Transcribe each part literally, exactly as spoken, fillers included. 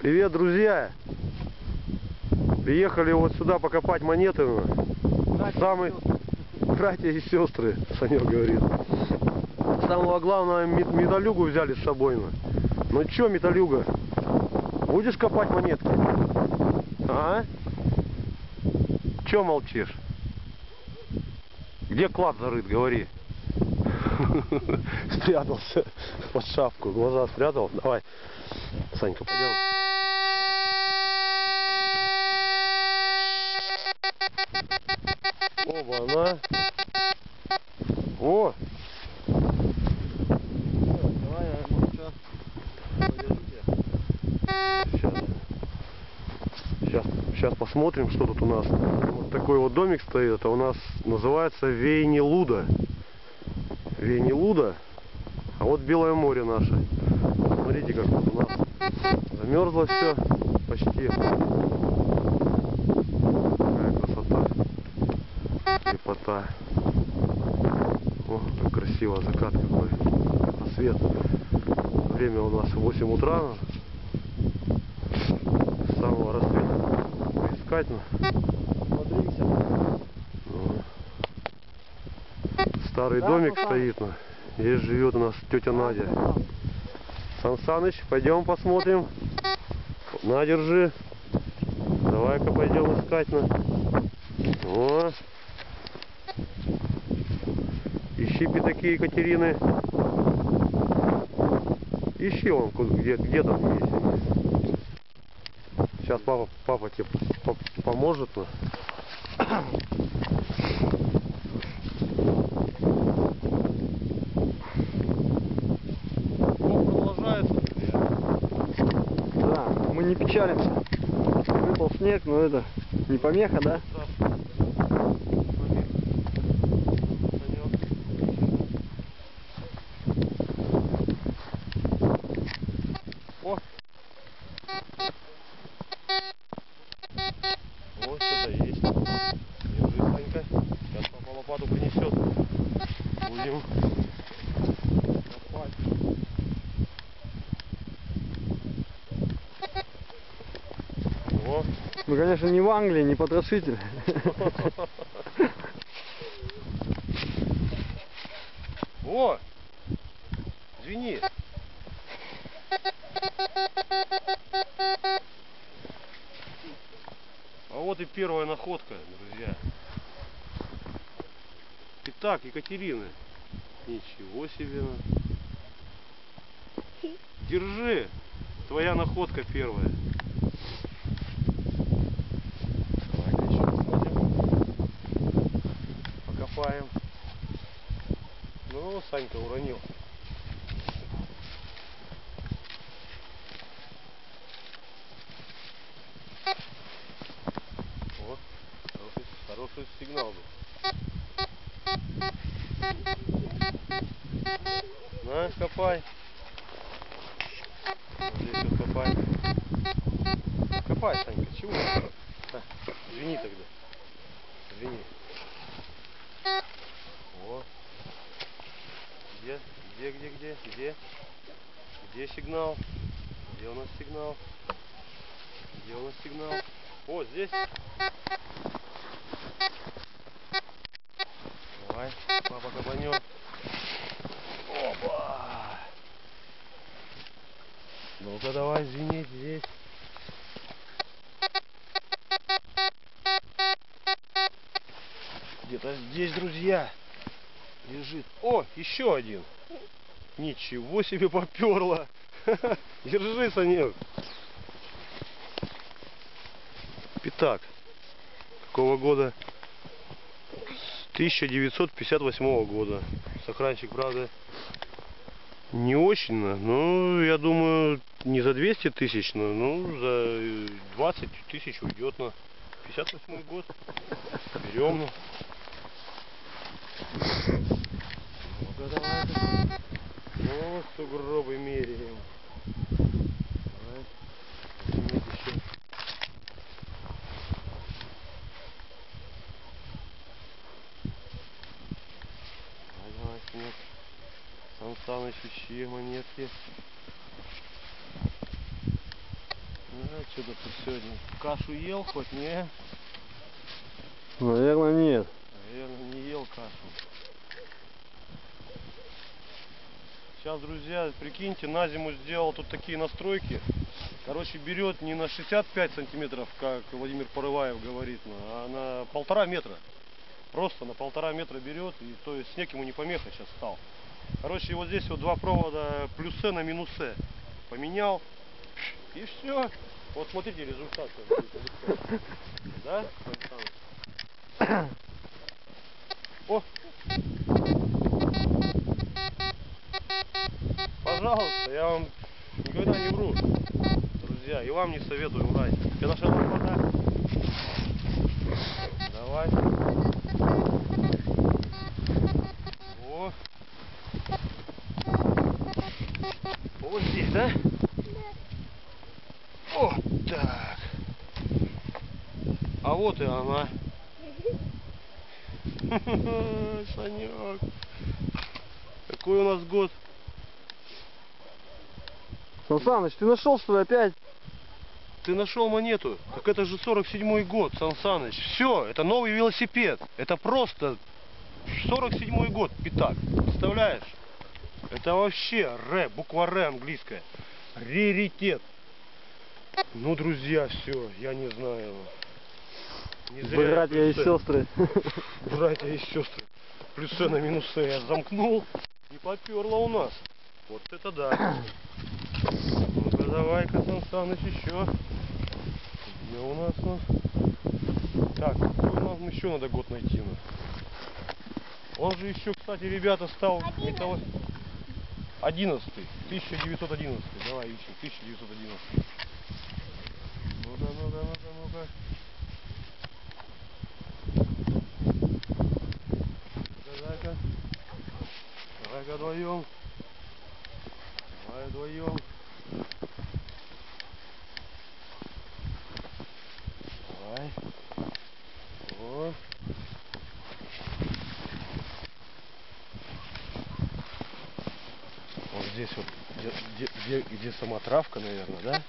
Привет, друзья! Приехали вот сюда покопать монеты. Самые братья и сестры, Санек говорит. Самого главного металюгу взяли с собой. Ну чё, металюга, будешь копать монетки? А? Чё молчишь? Где клад зарыт, говори. Спрятался под шапку, глаза спрятал. Давай, Санька, пойдем. Оба, она. О! Давай, я сейчас. Сейчас. Сейчас, сейчас посмотрим, что тут у нас. Вот такой вот домик стоит. Это у нас называется Вейнелуда. Вейнелуда. А вот Белое море наше. Смотрите, как тут у нас замерзло все почти. Какая красота. Лепота. О, как красиво, закат какой. Рассвет. Время у нас восемь утра. С самого рассвета искать. Смотрите. Ну. Старый да, домик Сан стоит. Ну. Здесь живет у нас тетя Надя. Сан Саныч, пойдем посмотрим. На, держи. Давай-ка пойдем искать. Ну. О. Ищи пятаки Екатерины. Ищи он, где, где там есть. Сейчас папа, папа тебе поможет. Ну. Продолжается. Да, мы не печалимся. Выпал снег, но это не помеха, да? О! Вот что-то есть. Держи, Санька. Сейчас папа лопату принесет. Будем копать. О! Мы, конечно, не в Англии, не потрошитель. О! Извини. А вот и первая находка, друзья. Итак, Екатерины. Ничего себе. Держи. Твоя находка первая. Давай-ка еще посмотрим. Покопаем. Ну, Санька уронил. О, хороший, хороший сигнал был. На, копай. Вот здесь вот копай. Копай, Санька, чего? А, извини тогда. Извини. О. Где? Где, где, где? Где? Где сигнал? Где у нас сигнал? Где у нас сигнал? О, здесь. Давай, папа кабанет. Опа! Ну-ка давай звенеть здесь. Где-то здесь, друзья, лежит. О, еще один. Ничего себе, поперло. Держи, Санек. Пятак. Какого года? тысяча девятьсот пятьдесят восьмого года. Сохранчик, правда, не очень, но я думаю, не за двести тысяч, но ну, за двадцать тысяч уйдет на пятьдесят восьмой год. Берем. Ну. Ну-ка, давай. Ну, сугробы меряем. Давай. Возьмите еще. Давай, давай, снег. Сан Саныч, ищи монетки. Что-то ты сегодня кашу ел хоть, не? Наверное, нет. Наверное, не ел кашу. Сейчас, друзья, прикиньте, на зиму сделал тут такие настройки. Короче, берет не на шестьдесят пять сантиметров, как Владимир Порываев говорит, а на полтора метра. Просто на полтора метра берет, и то есть снег ему не помеха сейчас стал. Короче, вот здесь вот два провода плюсе на минусе поменял, и все. Вот смотрите результат. Да? О! Пожалуйста, я вам никогда не вру, друзья, и вам не советую врать. Тебе наша работа? Давай. О. Вот здесь, да? Вот так. А вот и она. Санек. Какой у нас год? Сан Саныч, ты нашел что ли опять? Ты нашел монету? Так это же сорок седьмой год, Сан Саныч. Все, это новый велосипед. Это просто сорок седьмой год, пятак. Представляешь? Это вообще Р, буква Р английская. Раритет. Ну, друзья, все, я не знаю. Не зря я Братья и плюсы- сестры. Братья и сестры. Плюсы на минусы я замкнул. И поперло у нас. Вот это да. Ну-ка, давай-ка, Сан Саныч, еще. Где у нас? Ну? Так, какой нам еще надо год найти? Ну? Он же еще, кстати, ребята, стал металл... одиннадцатый. тысяча девятьсот одиннадцатый. Давай ищем. тысяча девятьсот одиннадцатый. Ну-ка, ну-ка, ну-ка, ну-ка. Давай-ка. Давай-ка вдвоем. Давай вдвоем. Давай. О. Вот здесь вот, где, где, где, где сама травка, наверное, да?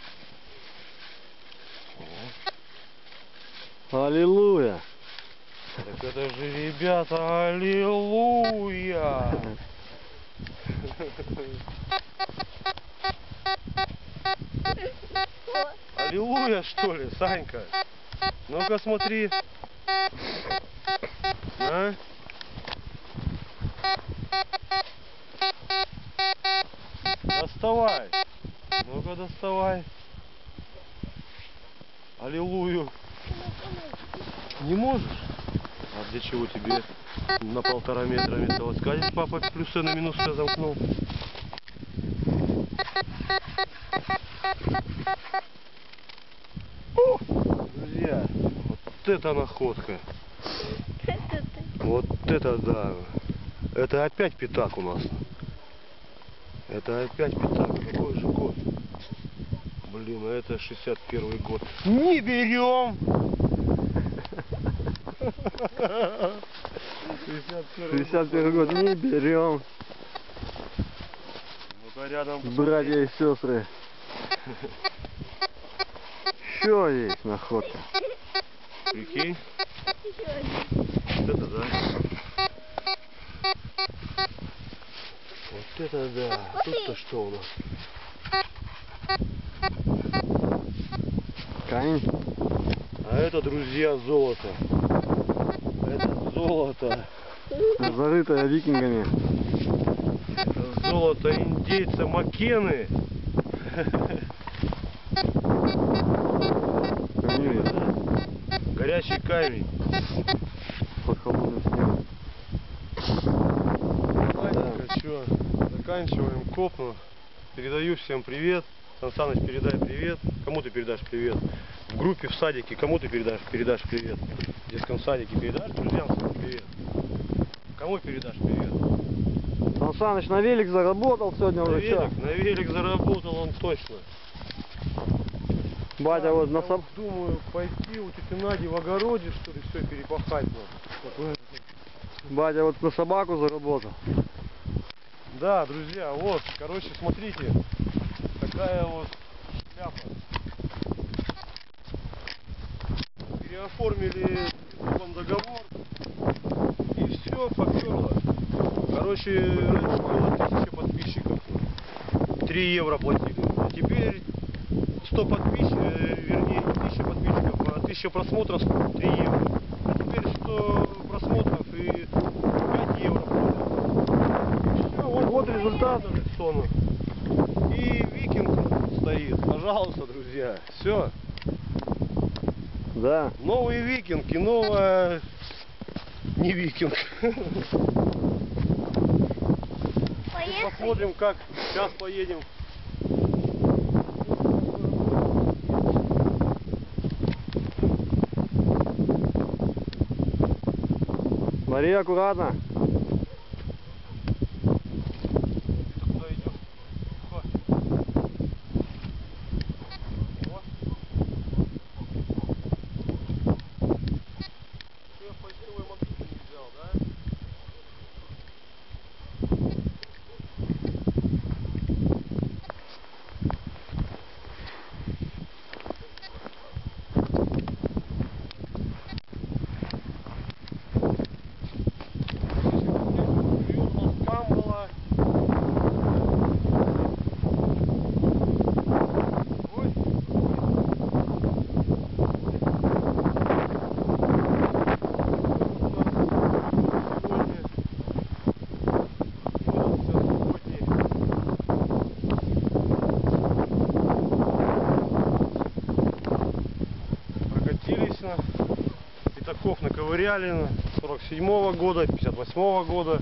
О. Аллилуйя. Так это же, ребята, аллилуйя! Аллилуйя, что ли, Санька? Ну-ка смотри. А? Доставай. Ну-ка доставай. Аллилуйю. Не можешь? А для чего тебе на полтора метра металлоискатель папа плюсы на минусы замкнул? О, друзья, вот это находка. Вот это да. Это опять пятак у нас. Это опять пятак. Какой же год? Блин, а это шестьдесят первый год. Не берем! шестьдесят первый год не берем. Ну-ка рядом. Братья и сестры. Еще есть находка. Прикинь. Вот это да. Вот это да. Тут-то что у нас? Камень. А это, друзья, золото. Это золото. Зарытая викингами. Это золото индейца Маккены. Камень. Горячий камень. Под холодным снегом. Давайте-ка что, заканчиваем копну. Передаю всем привет. Сан Саныч, передай привет. Кому ты передашь привет? В группе, в садике. Кому ты передашь, передашь привет? В детском садике передашь друзьям своим привет? Кому передашь привет? Сан Саныч на велик заработал сегодня На уже. велик, Чё? на велик заработал он точно. Батя вот на Я соб... думаю, пойти у тети Нади в огороде, что ли, все перепахать. Ну. Батя вот на собаку заработал. Да, друзья, вот, короче, смотрите, такая вот шляпа. оформили вам договор, и все, поперло. Короче, раньше было тысяча подписчиков, три евро платили, а теперь сто подписчиков, вернее, не тысяча подписчиков, а тысяча просмотров, три евро. Теперь сто просмотров и пять евро платят. И все, вот, вот результат Джексона. И Викинг стоит, пожалуйста, друзья, все. Да. Новый Викинг и новая не Викинг. Поехали. Посмотрим, как сейчас поедем. Мария, аккуратно. Ты куда идешь? Тихо. О. Что я фальшивый мотор не взял, да? Пятаков наковыряли сорок седьмого года, пятьдесят восьмого года.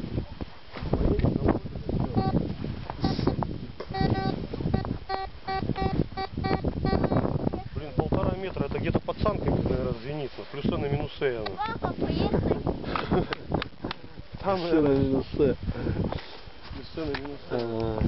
Блин, полтора метра, это где-то под санками, наверное, звенится. Плюсы на минусы. Папа, поехали. Там, Все на минусе. плюсы на минусы.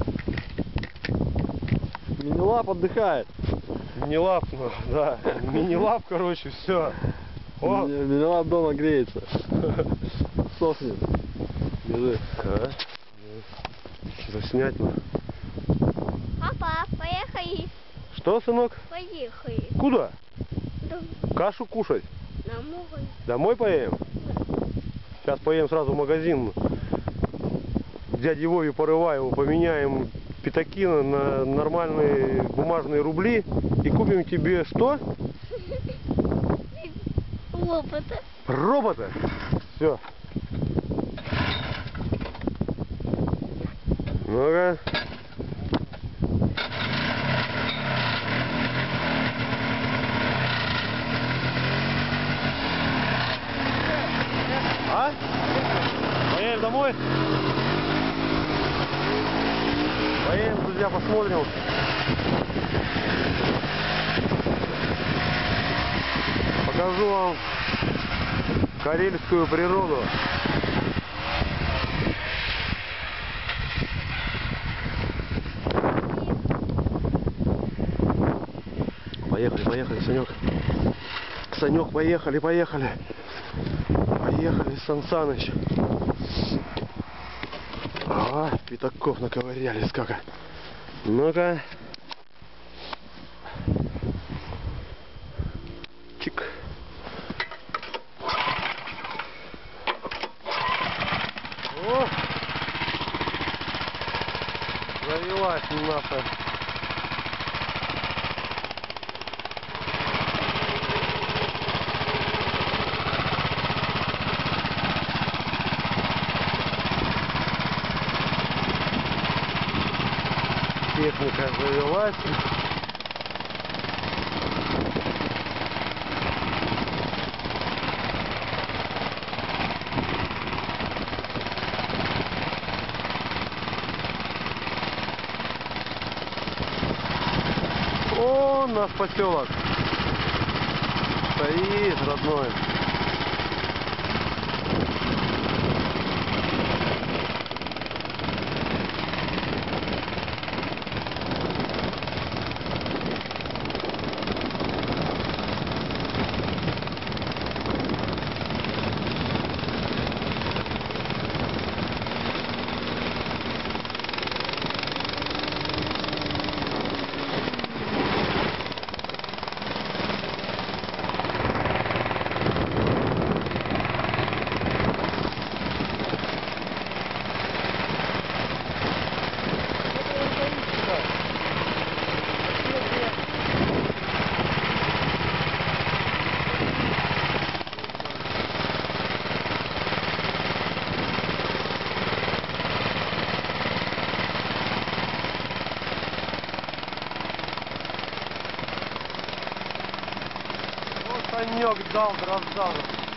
Мини-лап отдыхает. Мини-лап, ну, да. Мини-лап, короче, все. О! Ми- Мини-лап дома греется. Сохнет. Держи. А? Заснять надо. Папа, поехали. Что, сынок? Поехали. Куда? Домой. Кашу кушать? Домой. Домой поедем? Сейчас поедем сразу в магазин. Дяде Вове Порываеву поменяем пятаки на нормальные бумажные рубли и купим тебе что? Лопата. Робота. Все. Ну-ка. А? Поедем домой? Поедем, друзья, посмотрим. Покажу вам карельскую природу. Поехали, поехали, Санек. Санек, поехали, поехали. Поехали, Сан Саныч. А, пятаков наковыряли сколько. Ну-ка. Чик. О! Завелась наша. Техника завелась. О, наш поселок стоит, родной. Санек дал, раздал.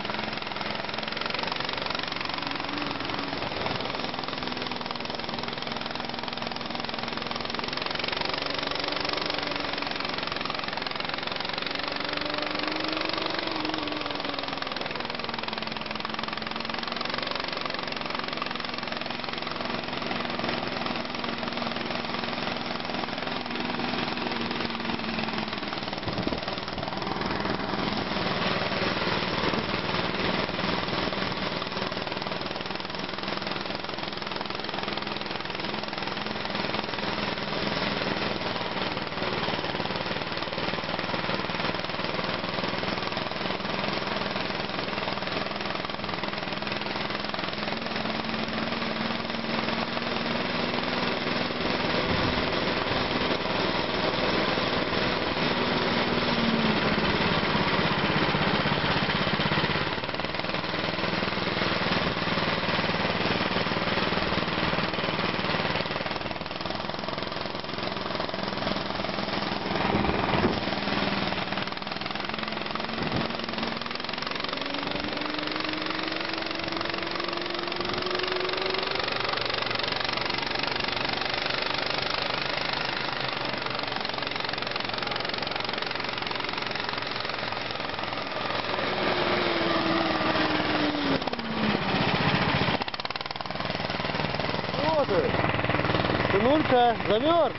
Сынулька, замерз?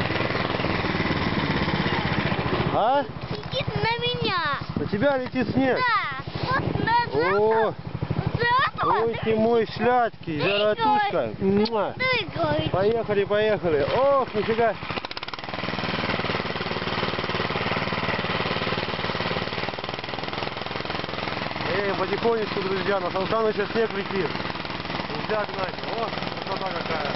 А? Летит на меня. На тебя летит снег? Да. Вот на О, завтра. ой ты мой шляцкий, жаратушка. Муа. Прыгай. Поехали, поехали. Ох, нифига. Эй, потихонечку, друзья, на Сан Саныча снег летит. Нельзя гнать. О, красота какая.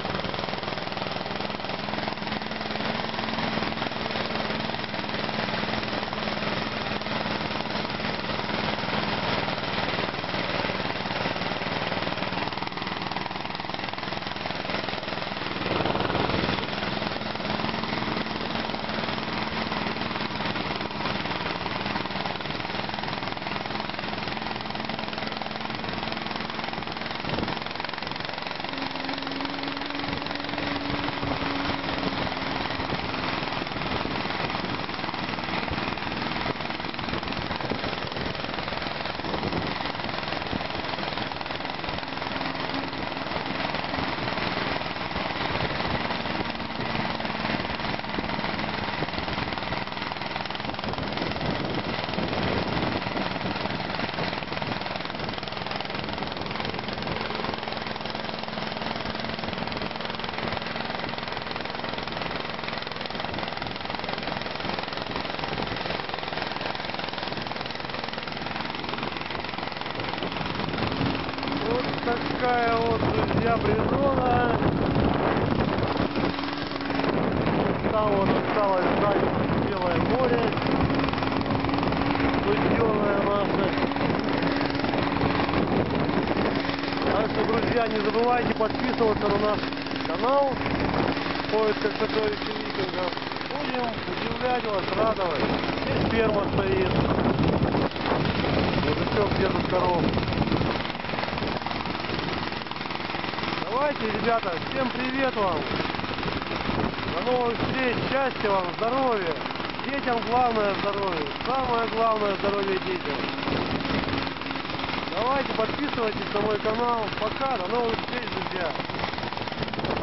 Такая вот, друзья, бревна. Там вот осталось сзади Белое море, буденное наше. Так что, друзья, не забывайте подписываться на наш канал в поисках сокровища викингов. Будем удивлять вас, радовать. Здесь ферма стоит. Мужичок держит коров. Давайте, ребята, всем привет вам! До новых встреч, счастья вам, здоровья! Детям главное здоровье, самое главное здоровье детям! Давайте подписывайтесь на мой канал. Пока, до новых встреч, друзья!